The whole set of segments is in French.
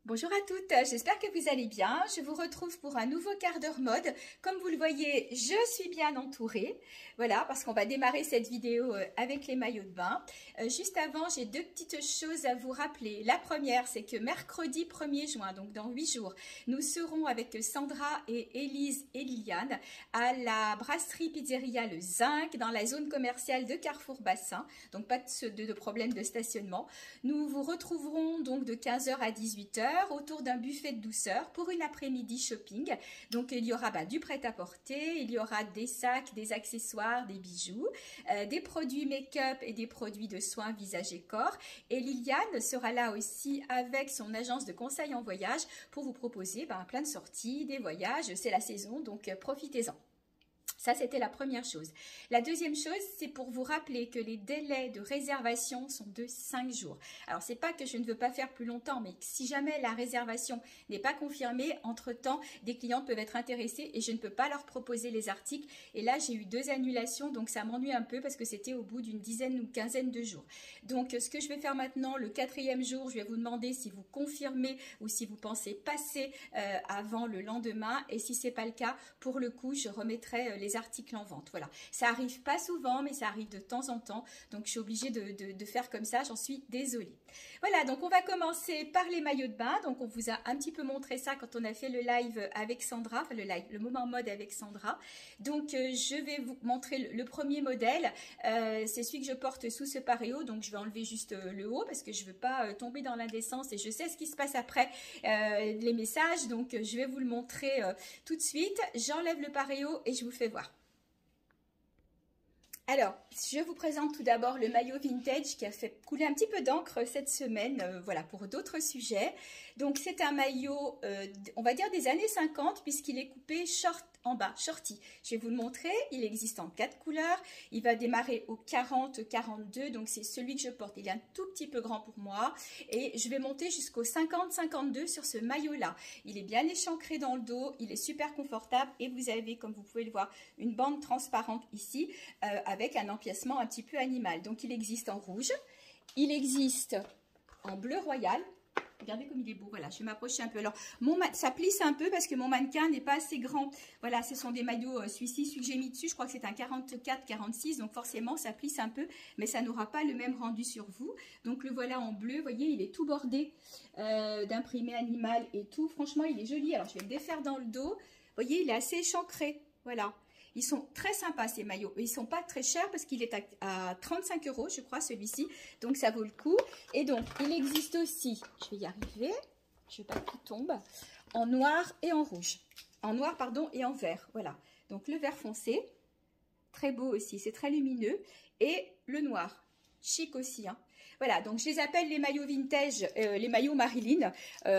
Bonjour à toutes, j'espère que vous allez bien. Je vous retrouve pour un nouveau quart d'heure mode. Comme vous le voyez, je suis bien entourée. Voilà, parce qu'on va démarrer cette vidéo avec les maillots de bain. Juste avant, j'ai deux petites choses à vous rappeler. La première, c'est que mercredi 1er juin, donc dans 8 jours, nous serons avec Sandra et Élise et Liliane à la brasserie pizzeria Le Zinc dans la zone commerciale de Carrefour Bassin. Donc pas de problème de stationnement. Nous vous retrouverons donc de 15h à 18h. Autour d'un buffet de douceur pour une après-midi shopping. Donc il y aura du prêt-à-porter, il y aura des sacs, des accessoires, des bijoux, des produits make-up et des produits de soins visage et corps. Et Liliane sera là aussi avec son agence de conseil en voyage pour vous proposer plein de sorties, des voyages. C'est la saison, donc profitez-en. Ça, c'était la première chose. La deuxième chose, c'est pour vous rappeler que les délais de réservation sont de 5 jours. Alors, c'est pas que je ne veux pas faire plus longtemps, mais si jamais la réservation n'est pas confirmée, entre-temps, des clients peuvent être intéressés et je ne peux pas leur proposer les articles. Et là, j'ai eu 2 annulations, donc ça m'ennuie un peu parce que c'était au bout d'une dizaine ou quinzaine de jours. Donc, ce que je vais faire maintenant, le 4e jour, je vais vous demander si vous confirmez ou si vous pensez passer avant le lendemain. Et si c'est pas le cas, pour le coup, je remettrai les articles en vente. Voilà, ça arrive pas souvent, mais ça arrive de temps en temps. Donc, je suis obligée de faire comme ça. J'en suis désolée. Voilà, donc on va commencer par les maillots de bain. Donc, on vous a un petit peu montré ça quand on a fait le live avec Sandra, enfin le moment mode avec Sandra. Donc, je vais vous montrer le premier modèle. C'est celui que je porte sous ce paréo. Donc, je vais enlever juste le haut parce que je veux pas tomber dans l'indécence et je sais ce qui se passe après les messages. Donc, je vais vous le montrer tout de suite. J'enlève le paréo et je vous fais voir. Alors, je vous présente tout d'abord le maillot vintage qui a fait couler un petit peu d'encre cette semaine, voilà, pour d'autres sujets. Donc, c'est un maillot, on va dire des années 50, puisqu'il est coupé short en bas, shorty. Je vais vous le montrer, il existe en 4 couleurs. Il va démarrer au 40-42, donc c'est celui que je porte. Il est un tout petit peu grand pour moi. Et je vais monter jusqu'au 50-52 sur ce maillot-là. Il est bien échancré dans le dos, il est super confortable. Et vous avez, comme vous pouvez le voir, une bande transparente ici, avec un empiècement un petit peu animal. Donc il existe en rouge, il existe en bleu royal. Regardez comme il est beau, voilà, je vais m'approcher un peu. Alors, ça plisse un peu parce que mon mannequin n'est pas assez grand. Voilà, ce sont des maillots, celui que j'ai mis dessus, je crois que c'est un 44-46, donc forcément, ça plisse un peu, mais ça n'aura pas le même rendu sur vous. Donc, le voilà en bleu, vous voyez, il est tout bordé d'imprimé animal et tout. Franchement, il est joli. Alors, je vais le défaire dans le dos. Vous voyez, il est assez échancré, voilà. Ils sont très sympas ces maillots. Ils ne sont pas très chers parce qu'il est à 35 € je crois celui-ci. Donc ça vaut le coup. Et donc il existe aussi, je vais y arriver, je ne veux pas qu'il tombe, en noir et en rouge. En noir pardon et en vert. Voilà. Donc le vert foncé, très beau aussi, c'est très lumineux. Et le noir, chic aussi, hein. Voilà, donc je les appelle les maillots vintage, les maillots Marilyn.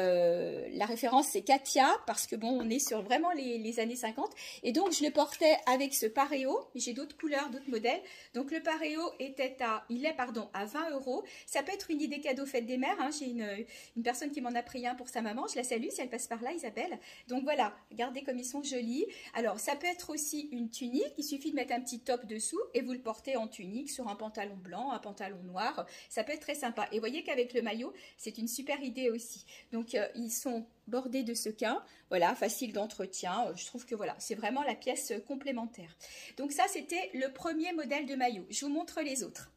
La référence c'est Katia, parce que bon, on est sur vraiment les années 50. Et donc je le portais avec ce paréo, mais j'ai d'autres couleurs, d'autres modèles. Donc le paréo il est à 20 €. Ça peut être une idée cadeau fête des mères, hein. J'ai une personne qui m'en a pris un pour sa maman, je la salue si elle passe par là, Isabelle. Donc voilà, regardez comme ils sont jolis. Alors ça peut être aussi une tunique, il suffit de mettre un petit top dessous et vous le portez en tunique sur un pantalon blanc, un pantalon noir. Ça peut être très sympa. Et vous voyez qu'avec le maillot, c'est une super idée aussi. Donc, ils sont bordés de sequins. Voilà, facile d'entretien. Je trouve que voilà, c'est vraiment la pièce complémentaire. Donc ça, c'était le premier modèle de maillot. Je vous montre les autres.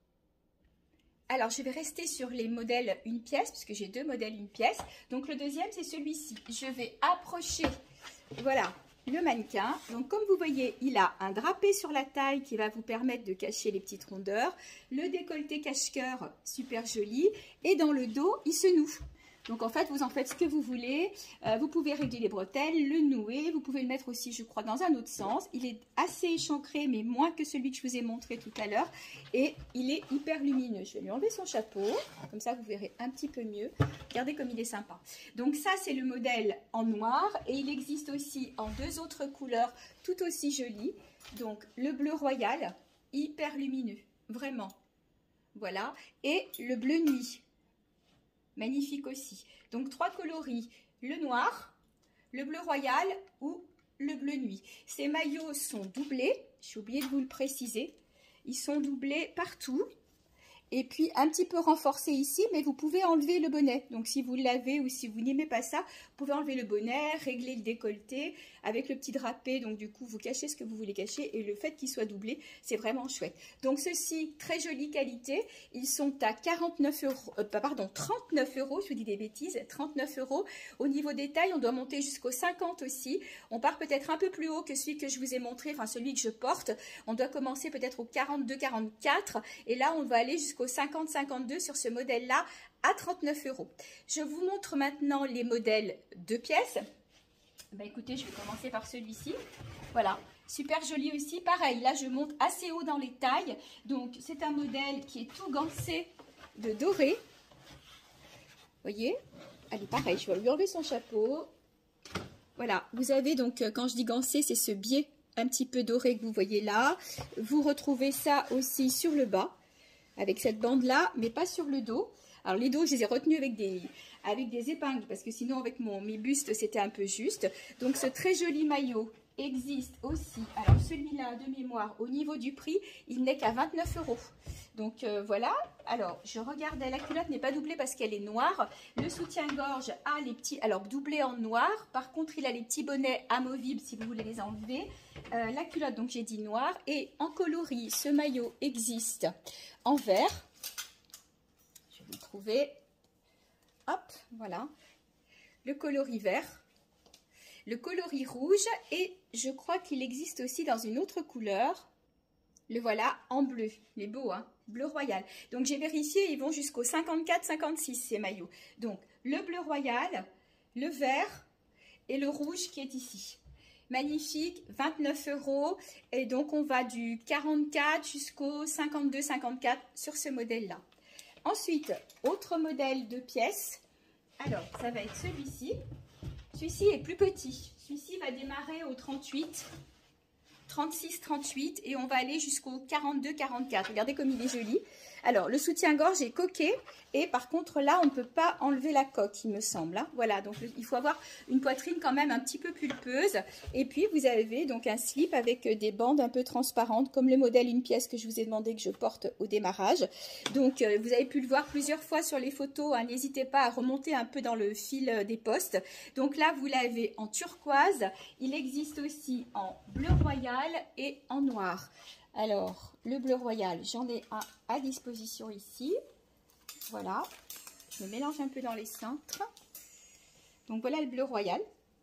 Alors, je vais rester sur les modèles une pièce, puisque j'ai 2 modèles une pièce. Donc, le deuxième, c'est celui-ci. Je vais approcher, voilà, le mannequin. Donc, comme vous voyez, il a un drapé sur la taille qui va vous permettre de cacher les petites rondeurs. Le décolleté cache-cœur, super joli. Et dans le dos, il se noue. Donc, en fait, vous en faites ce que vous voulez. Vous pouvez régler les bretelles, le nouer. Vous pouvez le mettre aussi, je crois, dans un autre sens. Il est assez échancré, mais moins que celui que je vous ai montré tout à l'heure. Et il est hyper lumineux. Je vais lui enlever son chapeau. Comme ça, vous verrez un petit peu mieux. Regardez comme il est sympa. Donc, ça, c'est le modèle en noir. Et il existe aussi en 2 autres couleurs tout aussi jolies. Donc, le bleu royal, hyper lumineux. Vraiment. Voilà. Et le bleu nuit. Magnifique aussi. Donc 3 coloris, le noir, le bleu royal ou le bleu nuit. Ces maillots sont doublés, j'ai oublié de vous le préciser. Ils sont doublés partout et puis un petit peu renforcé ici, mais vous pouvez enlever le bonnet. Donc si vous l'avez ou si vous n'aimez pas ça, vous pouvez enlever le bonnet, régler le décolleté avec le petit drapé. Donc du coup, vous cachez ce que vous voulez cacher et le fait qu'il soit doublé, c'est vraiment chouette. Donc ceux-ci, très jolie qualité, ils sont à 39 euros, pardon, 39 euros, je vous dis des bêtises, 39 euros. Au niveau des tailles, on doit monter jusqu'au 50 aussi. On part peut-être un peu plus haut que celui que je vous ai montré, enfin celui que je porte. On doit commencer peut-être au 42, 44 et là, on va aller jusqu'au 50, 52 sur ce modèle-là à 39 euros. Je vous montre maintenant les modèles 2 pièces. Ben, écoutez, je vais commencer par celui-ci. Voilà, super joli aussi. Pareil, là, je monte assez haut dans les tailles. Donc, c'est un modèle qui est tout gancé de doré. Vous voyez? Allez, pareil, je vais lui enlever son chapeau. Voilà, vous avez donc, quand je dis gancé, c'est ce biais un petit peu doré que vous voyez là. Vous retrouvez ça aussi sur le bas, avec cette bande-là, mais pas sur le dos. Alors, les dos, je les ai retenus avec des épingles, parce que sinon, avec mes bustes, c'était un peu juste. Donc, ce très joli maillot existe aussi. Alors, celui-là, de mémoire, au niveau du prix, il n'est qu'à 29 euros. Donc, voilà. Alors, je regardais, la culotte n'est pas doublée parce qu'elle est noire. Le soutien-gorge a les petits, alors doublé en noir. Par contre, il a les petits bonnets amovibles si vous voulez les enlever. La culotte, donc j'ai dit noir. Et en coloris, ce maillot existe en vert. Je vais vous le trouver. Hop, voilà. Le coloris vert. Le coloris rouge. Et je crois qu'il existe aussi dans une autre couleur. Le voilà en bleu. Il est beau, hein? Bleu royal. Donc, j'ai vérifié, ils vont jusqu'au 54-56, ces maillots. Donc, le bleu royal, le vert et le rouge qui est ici. Magnifique, 29 euros. Et donc, on va du 44 jusqu'au 52-54 sur ce modèle-là. Ensuite, autre modèle de pièces. Alors, ça va être celui-ci. Celui-ci est plus petit. Celui-ci va démarrer au 38. 36, 38 et on va aller jusqu'au 42, 44. Regardez comme il est joli. Alors, le soutien-gorge est coquet et par contre, là, on ne peut pas enlever la coque, il me semble. Hein. Voilà, donc il faut avoir une poitrine quand même un petit peu pulpeuse. Et puis, vous avez donc un slip avec des bandes un peu transparentes, comme le modèle une pièce que je vous ai demandé que je porte au démarrage. Donc, vous avez pu le voir plusieurs fois sur les photos. Hein. N'hésitez pas à remonter un peu dans le fil des postes. Donc là, vous l'avez en turquoise. Il existe aussi en bleu royal et en noir. Alors, le bleu royal, j'en ai un à disposition ici. Voilà, je me mélange un peu dans les cintres. Donc voilà le bleu royal.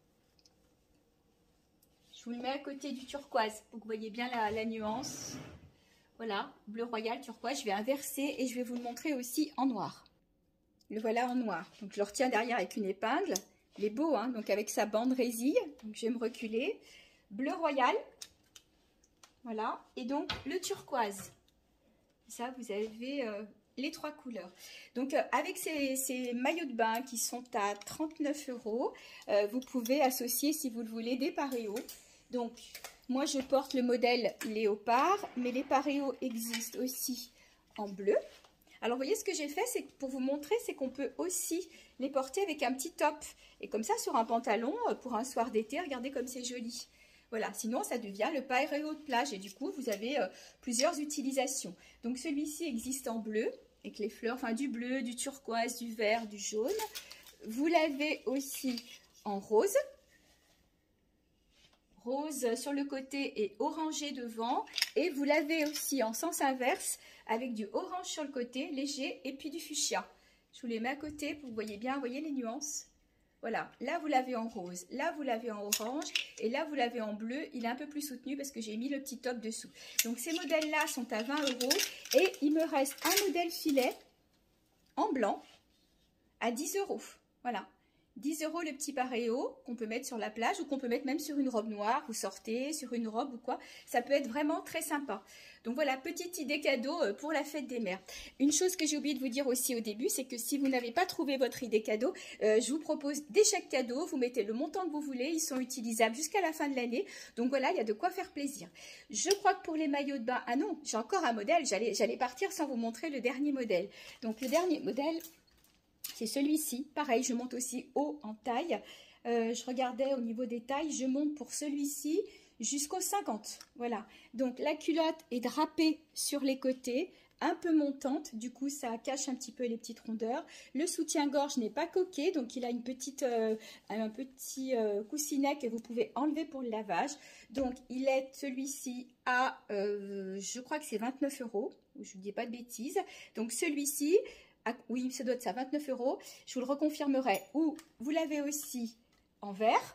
Je vous le mets à côté du turquoise pour que vous voyez bien la nuance. Voilà, bleu royal, turquoise, je vais inverser et je vais vous le montrer aussi en noir. Le voilà en noir. Donc je le retiens derrière avec une épingle. Il est beau, hein, donc avec sa bande résille. Donc je vais me reculer. Bleu royal. Voilà, et donc le turquoise. Ça, vous avez les 3 couleurs. Donc, avec ces maillots de bain qui sont à 39 euros, vous pouvez associer, si vous le voulez, des paréos. Donc, moi, je porte le modèle léopard, mais les paréos existent aussi en bleu. Alors, vous voyez, ce que j'ai fait, c'est pour vous montrer, c'est qu'on peut aussi les porter avec un petit top. Et comme ça, sur un pantalon, pour un soir d'été, regardez comme c'est joli. Voilà, sinon ça devient le paréo de plage et du coup vous avez plusieurs utilisations. Donc celui-ci existe en bleu avec les fleurs, enfin du bleu, du turquoise, du vert, du jaune. Vous l'avez aussi en rose. Rose sur le côté et orangé devant. Et vous l'avez aussi en sens inverse avec du orange sur le côté, léger, et puis du fuchsia. Je vous les mets à côté pour que vous voyez bien, vous voyez les nuances. Voilà, là vous l'avez en rose, là vous l'avez en orange et là vous l'avez en bleu. Il est un peu plus soutenu parce que j'ai mis le petit top dessous. Donc ces modèles-là sont à 20 euros et il me reste un modèle filet en blanc à 10 euros. Voilà, 10 euros le petit paréo qu'on peut mettre sur la plage ou qu'on peut mettre même sur une robe noire. Vous sortez sur une robe ou quoi, ça peut être vraiment très sympa. Donc voilà, petite idée cadeau pour la fête des mères. Une chose que j'ai oublié de vous dire aussi au début, c'est que si vous n'avez pas trouvé votre idée cadeau, je vous propose des chèques cadeaux. Vous mettez le montant que vous voulez, ils sont utilisables jusqu'à la fin de l'année. Donc voilà, il y a de quoi faire plaisir. Je crois que pour les maillots de bain, ah non, j'ai encore un modèle, j'allais partir sans vous montrer le dernier modèle. Donc le dernier modèle, c'est celui-ci. Pareil, je monte aussi haut en taille. Je regardais au niveau des tailles, je monte pour celui-ci jusqu'au 50. Voilà. Donc la culotte est drapée sur les côtés un peu montante, du coup ça cache un petit peu les petites rondeurs. Le soutien-gorge n'est pas coquet, donc il a un petit coussinet que vous pouvez enlever pour le lavage. Donc il est celui-ci à, je crois que c'est 29 €, je ne dis pas de bêtises. Donc celui-ci, oui ça doit être ça, 29 €, je vous le reconfirmerai. Ou vous l'avez aussi en vert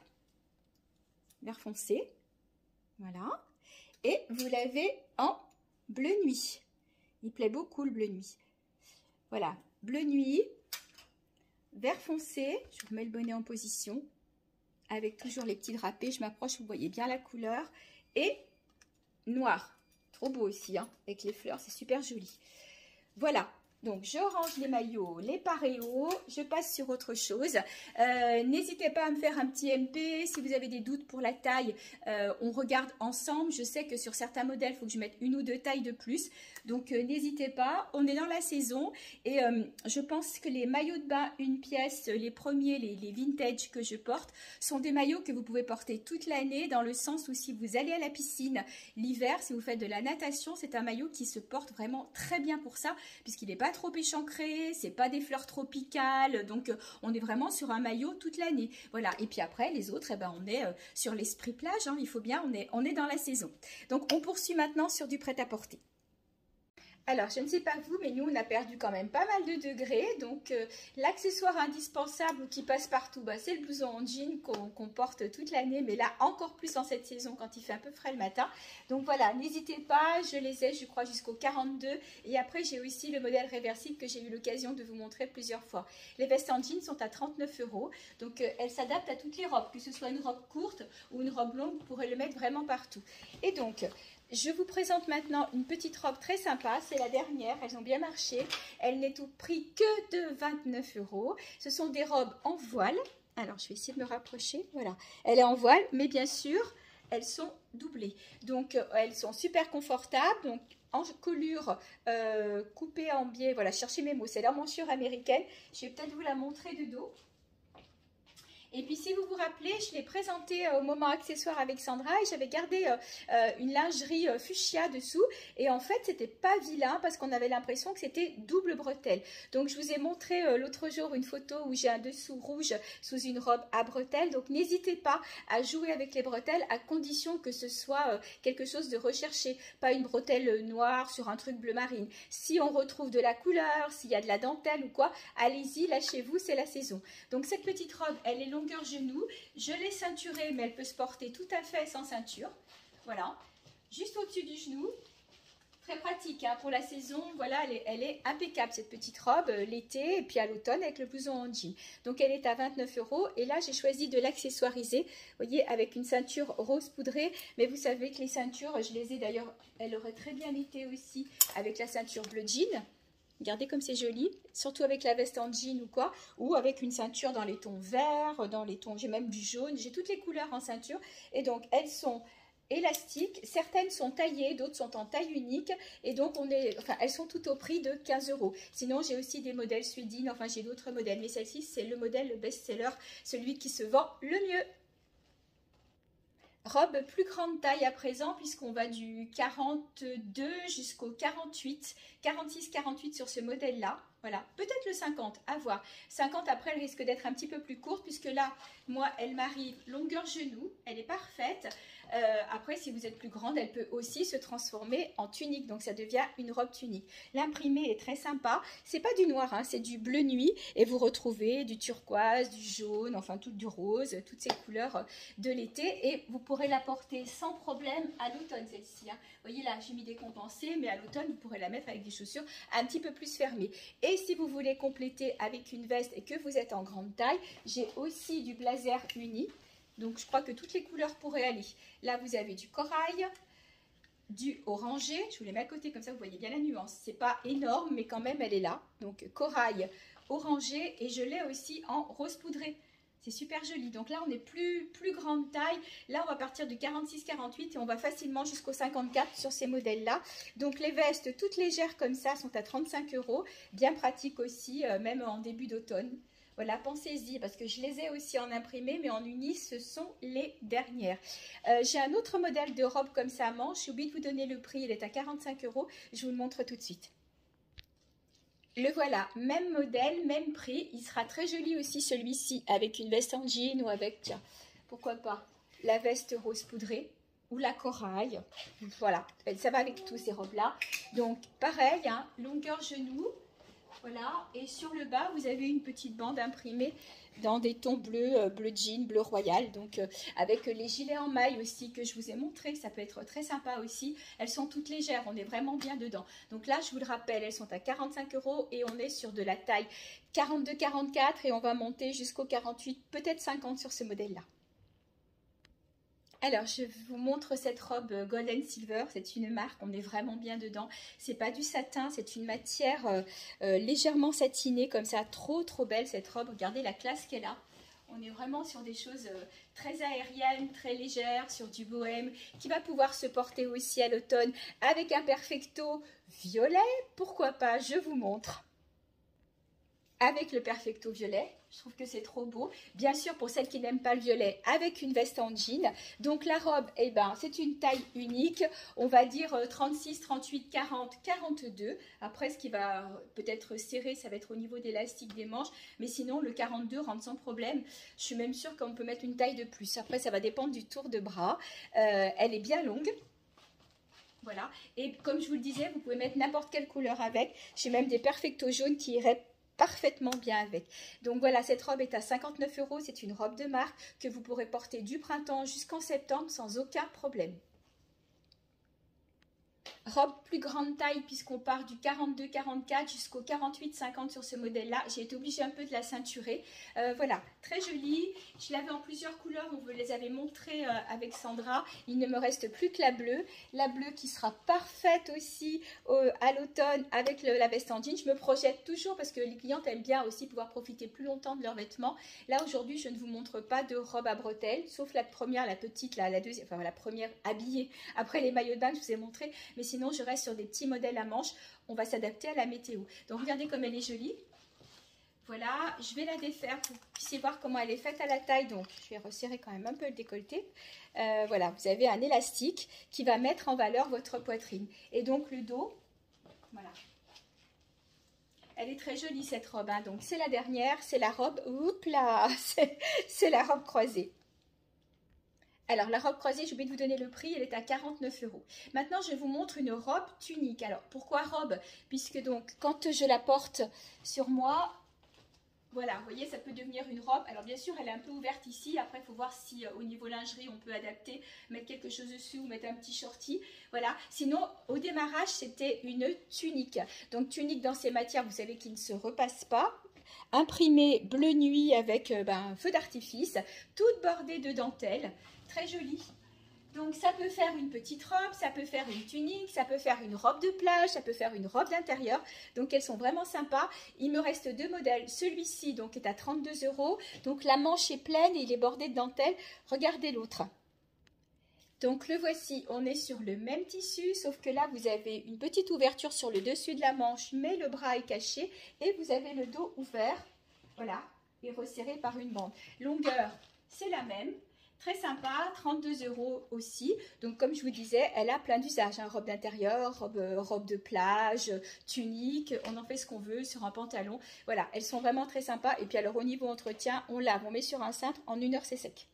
foncé, voilà. Et vous l'avez en bleu nuit. Il plaît beaucoup le bleu nuit. Voilà, bleu nuit, vert foncé. Je vous mets le bonnet en position. Avec toujours les petits drapés. Je m'approche, vous voyez bien la couleur. Et noir. Trop beau aussi, hein, avec les fleurs, c'est super joli. Voilà. Donc, je range les maillots, les paréos, je passe sur autre chose. N'hésitez pas à me faire un petit MP. Si vous avez des doutes pour la taille, on regarde ensemble. Je sais que sur certains modèles, il faut que je mette 1 ou 2 tailles de plus. Donc, n'hésitez pas. On est dans la saison. Et je pense que les maillots de bain, une pièce, les premiers, les vintage que je porte, sont des maillots que vous pouvez porter toute l'année. Dans le sens où si vous allez à la piscine l'hiver, si vous faites de la natation, c'est un maillot qui se porte vraiment très bien pour ça. Puisqu'il n'est pas trop échancré, c'est pas des fleurs tropicales, donc on est vraiment sur un maillot toute l'année. Voilà, et puis après les autres, eh ben, on est sur l'esprit plage, hein, il faut bien, on est dans la saison. Donc on poursuit maintenant sur du prêt-à-porter. Alors, je ne sais pas vous, mais nous, on a perdu quand même pas mal de degrés. Donc, l'accessoire indispensable qui passe partout, bah, c'est le blouson en jean qu'on porte toute l'année. Mais là, encore plus en cette saison, quand il fait un peu frais le matin. Donc, voilà, n'hésitez pas. Je les ai, je crois, jusqu'au 42. Et après, j'ai aussi le modèle réversible que j'ai eu l'occasion de vous montrer plusieurs fois. Les vestes en jean sont à 39 €. Donc, elles s'adaptent à toutes les robes. Que ce soit une robe courte ou une robe longue, vous pourrez le mettre vraiment partout. Et donc... je vous présente maintenant une petite robe très sympa, c'est la dernière, elles ont bien marché. Elle n'est au prix que de 29 €. Ce sont des robes en voile. Alors, je vais essayer de me rapprocher. Voilà, elle est en voile, mais bien sûr, elles sont doublées. Donc, elles sont super confortables. Donc, en colure coupée en biais. Voilà, cherchez mes mots, c'est la manchure américaine. Je vais peut-être vous la montrer de dos. Et puis, si vous vous rappelez, je l'ai présenté au moment accessoire avec Sandra et j'avais gardé une lingerie fuchsia dessous. Et en fait, c'était pas vilain parce qu'on avait l'impression que c'était double bretelle. Donc, je vous ai montré l'autre jour une photo où j'ai un dessous rouge sous une robe à bretelles. Donc, n'hésitez pas à jouer avec les bretelles à condition que ce soit quelque chose de recherché. Pas une bretelle noire sur un truc bleu marine. Si on retrouve de la couleur, s'il y a de la dentelle ou quoi, allez-y, lâchez-vous, c'est la saison. Donc, cette petite robe, elle est longueur genou, je l'ai ceinturée, mais elle peut se porter tout à fait sans ceinture. Voilà, juste au-dessus du genou. Très pratique hein, pour la saison. Voilà, elle est impeccable cette petite robe l'été et puis à l'automne avec le blouson en jean. Donc elle est à 29 € et là j'ai choisi de l'accessoiriser. Vous voyez, avec une ceinture rose poudrée. Mais vous savez que les ceintures, je les ai d'ailleurs, elle aurait très bien été aussi avec la ceinture bleu jean. Regardez comme c'est joli, surtout avec la veste en jean ou quoi, ou avec une ceinture dans les tons verts, dans les tons, j'ai même du jaune, j'ai toutes les couleurs en ceinture. Et donc elles sont élastiques, certaines sont taillées, d'autres sont en taille unique, et donc elles sont toutes au prix de 15 €. Sinon j'ai aussi des modèles Suédine, enfin j'ai d'autres modèles, mais celle-ci c'est le modèle best-seller, celui qui se vend le mieux. Robe plus grande taille à présent puisqu'on va du 42 jusqu'au 48, 46-48 sur ce modèle-là. Voilà, peut-être le 50, à voir. 50 après, elle risque d'être un petit peu plus courte puisque là, moi, elle m'arrive longueur genou, elle est parfaite. Après, si vous êtes plus grande, elle peut aussi se transformer en tunique, donc ça devient une robe tunique. L'imprimé est très sympa. C'est pas du noir, hein, c'est du bleu nuit et vous retrouvez du turquoise, du jaune, enfin tout du rose, toutes ces couleurs de l'été et vous pourrez la porter sans problème à l'automne celle-ci. Hein. Vous voyez là, j'ai mis des compensés, mais à l'automne, vous pourrez la mettre avec des chaussures un petit peu plus fermées. Et si vous voulez compléter avec une veste et que vous êtes en grande taille, j'ai aussi du blazer uni. Donc, je crois que toutes les couleurs pourraient aller. Là, vous avez du corail, du orangé. Je vous les mets à côté, comme ça, vous voyez bien la nuance. C'est pas énorme, mais quand même, elle est là. Donc, corail, orangé. Et je l'ai aussi en rose poudré. C'est super joli. Donc là, on est plus grande taille. Là, on va partir du 46-48 et on va facilement jusqu'au 54 sur ces modèles-là. Donc, les vestes toutes légères comme ça sont à 35 €. Bien pratique aussi, même en début d'automne. Voilà, pensez-y, parce que je les ai aussi en imprimé, mais en uni, ce sont les dernières. J'ai un autre modèle de robe comme ça à manche. J'ai oublié de vous donner le prix, il est à 45 €. Je vous le montre tout de suite. Le voilà, même modèle, même prix. Il sera très joli aussi celui-ci avec une veste en jean ou avec, tiens, pourquoi pas, la veste rose poudrée ou la corail. Voilà, ça va avec tous ces robes-là. Donc pareil, hein, longueur genou. Voilà, et sur le bas, vous avez une petite bande imprimée dans des tons bleus, bleu jean, bleu royal. Donc avec les gilets en maille aussi que je vous ai montré, ça peut être très sympa aussi. Elles sont toutes légères, on est vraiment bien dedans. Donc là, je vous le rappelle, elles sont à 45 € et on est sur de la taille 42-44 et on va monter jusqu'au 48, peut-être 50 sur ce modèle-là. Alors, je vous montre cette robe Golden Silver, c'est une marque, on est vraiment bien dedans. C'est pas du satin, c'est une matière légèrement satinée comme ça, trop belle cette robe. Regardez la classe qu'elle a. On est vraiment sur des choses très aériennes, très légères, sur du bohème, qui va pouvoir se porter aussi à l'automne avec un perfecto violet. Pourquoi pas, je vous montre. Avec le perfecto violet, je trouve que c'est trop beau. Bien sûr, pour celles qui n'aiment pas le violet, avec une veste en jean. Donc la robe, eh ben, c'est une taille unique. On va dire 36, 38, 40, 42. Après, ce qui va peut-être serrer, ça va être au niveau d'élastique des manches. Mais sinon, le 42 rentre sans problème. Je suis même sûre qu'on peut mettre une taille de plus. Après, ça va dépendre du tour de bras. Elle est bien longue. Voilà. Et comme je vous le disais, vous pouvez mettre n'importe quelle couleur avec. J'ai même des perfectos jaunes qui iraient parfaitement bien avec. Donc voilà, cette robe est à 59 €. C'est une robe de marque que vous pourrez porter du printemps jusqu'en septembre sans aucun problème. Robe plus grande taille puisqu'on part du 42-44 jusqu'au 48-50 sur ce modèle-là. J'ai été obligée un peu de la ceinturer. Voilà, très jolie. Je l'avais en plusieurs couleurs. On vous les avait montrées avec Sandra. Il ne me reste plus que la bleue. La bleue qui sera parfaite aussi à l'automne avec la veste en jean. Je me projette toujours parce que les clientes aiment bien aussi pouvoir profiter plus longtemps de leurs vêtements. Là, aujourd'hui, je ne vous montre pas de robe à bretelles, sauf la première, la petite, la deuxième, enfin la première habillée. Après les maillots de bain que je vous ai montré. Mais sinon, je reste sur des petits modèles à manches. On va s'adapter à la météo. Donc, regardez comme elle est jolie. Voilà, je vais la défaire pour que vous puissiez voir comment elle est faite à la taille. Donc, je vais resserrer quand même un peu le décolleté. Voilà, vous avez un élastique qui va mettre en valeur votre poitrine. Et donc, le dos, voilà. Elle est très jolie cette robe. Hein. Donc, c'est la dernière. C'est la robe, oups là, c'est la robe croisée. Alors, la robe croisée, j'ai oublié de vous donner le prix, elle est à 49 €. Maintenant, je vous montre une robe tunique. Alors, pourquoi robe? Puisque donc, quand je la porte sur moi, voilà, vous voyez, ça peut devenir une robe. Alors, bien sûr, elle est un peu ouverte ici. Après, il faut voir si au niveau lingerie, on peut adapter, mettre quelque chose dessus ou mettre un petit shorty. Voilà. Sinon, au démarrage, c'était une tunique. Donc, tunique dans ces matières, vous savez, qui ne se repasse pas. Imprimée bleu nuit avec un feu d'artifice, toute bordée de dentelle. Très jolie. Donc ça peut faire une petite robe, ça peut faire une tunique, ça peut faire une robe de plage, ça peut faire une robe d'intérieur. Donc elles sont vraiment sympas. Il me reste deux modèles. Celui-ci donc est à 32 €. Donc la manche est pleine et il est bordé de dentelle. Regardez l'autre. Donc le voici, on est sur le même tissu, sauf que là vous avez une petite ouverture sur le dessus de la manche, mais le bras est caché et vous avez le dos ouvert, voilà, et resserré par une bande. Longueur, c'est la même. Très sympa, 32 € aussi. Donc comme je vous disais, elle a plein d'usages. Hein. Robe d'intérieur, robe de plage, tunique, on en fait ce qu'on veut sur un pantalon. Voilà, elles sont vraiment très sympas. Et puis alors au niveau entretien, on lave, on met sur un cintre, en 1 heure c'est sec.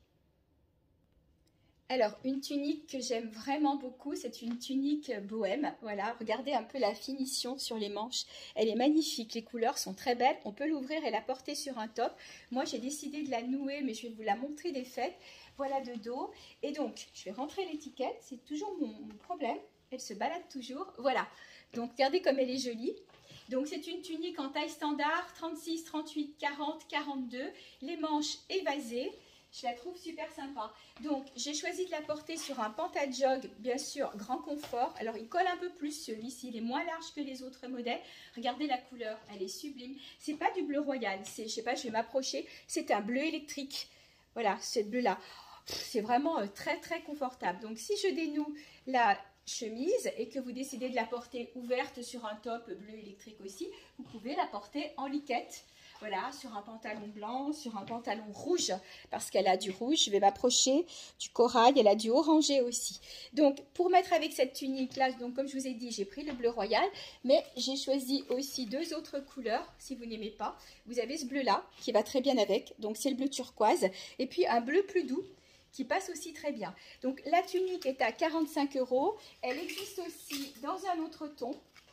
Alors, une tunique que j'aime vraiment beaucoup, c'est une tunique bohème. Voilà, regardez un peu la finition sur les manches. Elle est magnifique, les couleurs sont très belles. On peut l'ouvrir et la porter sur un top. Moi, j'ai décidé de la nouer, mais je vais vous la montrer défaite. Voilà de dos. Et donc, je vais rentrer l'étiquette. C'est toujours mon problème. Elle se balade toujours. Voilà. Donc, regardez comme elle est jolie. Donc, c'est une tunique en taille standard, 36, 38, 40, 42. Les manches évasées. Je la trouve super sympa. Donc, j'ai choisi de la porter sur un pantalon, bien sûr, grand confort. Alors, il colle un peu plus celui-ci. Il est moins large que les autres modèles. Regardez la couleur, elle est sublime. C'est pas du bleu royal. C'est, je sais pas, je vais m'approcher. C'est un bleu électrique. Voilà, ce bleu-là. C'est vraiment très, très confortable. Donc, si je dénoue la chemise et que vous décidez de la porter ouverte sur un top bleu électrique aussi, vous pouvez la porter en liquette. Voilà, sur un pantalon blanc, sur un pantalon rouge, parce qu'elle a du rouge, je vais m'approcher, du corail, elle a du orangé aussi. Donc, pour mettre avec cette tunique-là, donc comme je vous ai dit, j'ai pris le bleu royal, mais j'ai choisi aussi deux autres couleurs, si vous n'aimez pas. Vous avez ce bleu-là, qui va très bien avec, donc c'est le bleu turquoise, et puis un bleu plus doux, qui passe aussi très bien. Donc, la tunique est à 45 €, elle existe aussi dans un autre ton,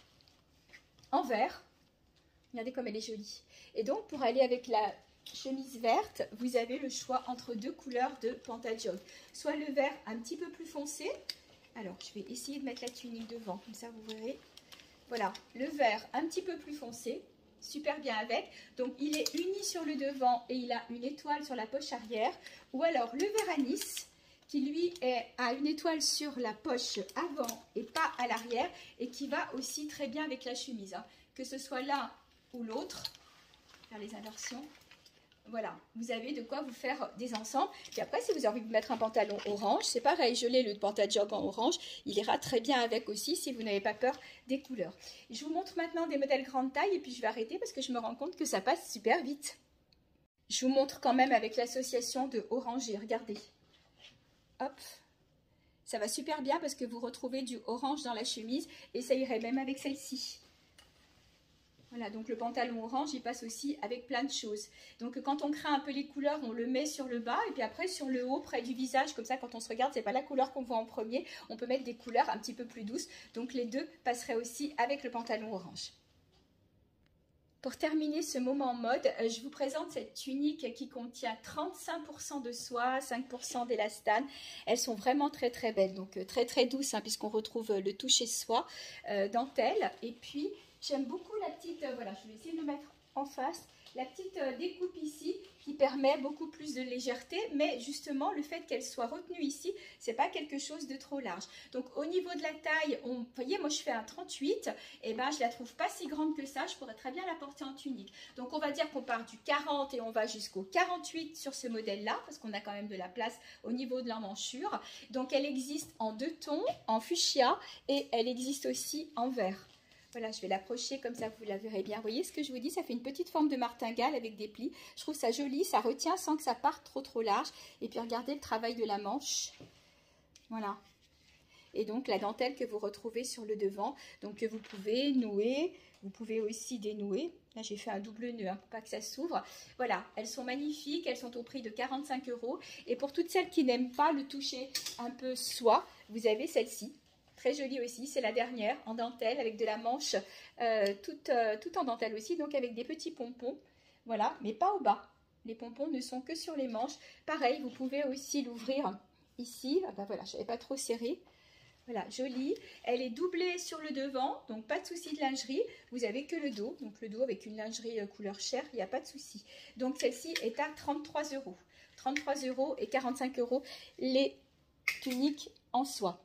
en vert. Regardez comme elle est jolie. Et donc, pour aller avec la chemise verte, vous avez le choix entre deux couleurs de pantalon. Soit le vert un petit peu plus foncé. Alors, je vais essayer de mettre la tunique devant, comme ça vous verrez. Voilà, le vert un petit peu plus foncé, super bien avec. Donc, il est uni sur le devant et il a une étoile sur la poche arrière. Ou alors, le vert anis, qui lui a une étoile sur la poche avant et pas à l'arrière. Et qui va aussi très bien avec la chemise, hein. Que ce soit l'un ou l'autre, faire les inversions, voilà, vous avez de quoi vous faire des ensembles. Puis après, si vous avez envie de mettre un pantalon orange, c'est pareil, je l'ai, le pantalon en orange, il ira très bien avec aussi si vous n'avez pas peur des couleurs. Je vous montre maintenant des modèles grande taille et puis je vais arrêter parce que je me rends compte que ça passe super vite. Je vous montre quand même avec l'association de orangé, regardez. Hop, ça va super bien parce que vous retrouvez du orange dans la chemise et ça irait même avec celle-ci. Voilà, donc le pantalon orange, il passe aussi avec plein de choses. Donc quand on crée un peu les couleurs, on le met sur le bas et puis après sur le haut, près du visage, comme ça quand on se regarde, c'est pas la couleur qu'on voit en premier. On peut mettre des couleurs un petit peu plus douces. Donc les deux passeraient aussi avec le pantalon orange. Pour terminer ce moment mode, je vous présente cette tunique qui contient 35% de soie, 5% d'élastane. Elles sont vraiment très très belles, donc très douces, hein, puisqu'on retrouve le toucher soie, dentelle. Et puis j'aime beaucoup la petite, voilà, je vais essayer de le mettre en face, la petite découpe ici qui permet beaucoup plus de légèreté, mais justement le fait qu'elle soit retenue ici, c'est pas quelque chose de trop large. Donc au niveau de la taille, vous voyez, moi je fais un 38, et ben je la trouve pas si grande que ça, je pourrais très bien la porter en tunique. Donc on va dire qu'on part du 40 et on va jusqu'au 48 sur ce modèle-là, parce qu'on a quand même de la place au niveau de l'emmanchure. Donc elle existe en deux tons, en fuchsia, et elle existe aussi en vert. Voilà, je vais l'approcher comme ça, vous la verrez bien. Vous voyez ce que je vous dis, ça fait une petite forme de martingale avec des plis. Je trouve ça joli, ça retient sans que ça parte trop large. Et puis regardez le travail de la manche. Voilà. Et donc la dentelle que vous retrouvez sur le devant. Donc que vous pouvez nouer, vous pouvez aussi dénouer. Là j'ai fait un double nœud, hein, pour pas que ça s'ouvre. Voilà, elles sont magnifiques, elles sont au prix de 45 €. Et pour toutes celles qui n'aiment pas le toucher un peu soie, vous avez celle-ci. Très jolie aussi, c'est la dernière en dentelle avec de la manche tout en dentelle aussi, donc avec des petits pompons, voilà, mais pas au bas. Les pompons ne sont que sur les manches. Pareil, vous pouvez aussi l'ouvrir ici. Ah ben voilà, je n'avais pas trop serré. Voilà, jolie. Elle est doublée sur le devant, donc pas de souci de lingerie. Vous avez que le dos, donc le dos avec une lingerie couleur chair, il n'y a pas de souci. Donc celle-ci est à 33 €. 33 € et 45 € les tuniques en soie.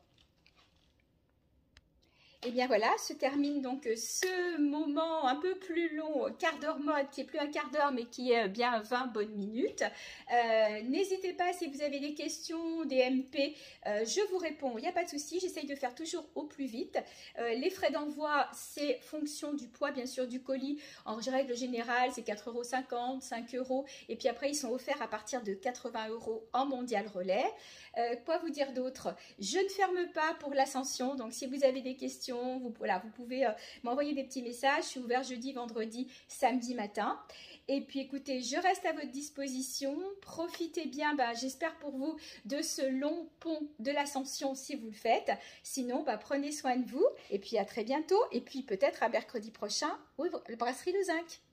Et bien voilà, se termine donc ce moment un peu plus long, quart d'heure mode, qui est plus un quart d'heure, mais qui est bien 20 bonnes minutes. N'hésitez pas, si vous avez des questions, des MP, je vous réponds, il n'y a pas de souci, j'essaye de faire toujours au plus vite. Les frais d'envoi, c'est fonction du poids, bien sûr, du colis. En règle générale, c'est 4,50 €, 5 €, et puis après, ils sont offerts à partir de 80 € en mondial relais. Quoi vous dire d'autre? Je ne ferme pas pour l'ascension, donc si vous avez des questions, vous pouvez m'envoyer des petits messages. Je suis ouverte jeudi, vendredi, samedi matin. Et puis écoutez, je reste à votre disposition. Profitez bien, j'espère pour vous, de ce long pont de l'ascension si vous le faites. Sinon, prenez soin de vous. Et puis à très bientôt. Et puis peut-être à mercredi prochain au Brasserie Le Zinc.